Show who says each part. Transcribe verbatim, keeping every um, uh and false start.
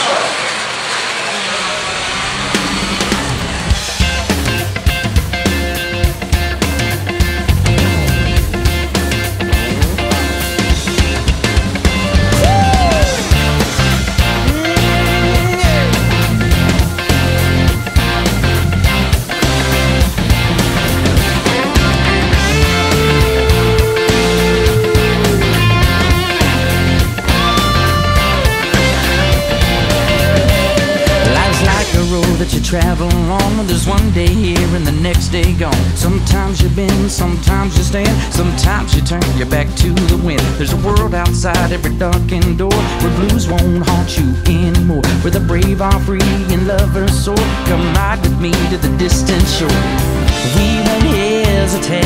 Speaker 1: That you travel on, there's one day here and the next day gone. Sometimes you bend, sometimes you stand, sometimes you turn your back to the wind. There's a world outside every darkened door, where blues won't haunt you anymore, where the brave are free and lovers soar. Come ride with me to the distant shore. We won't hesitate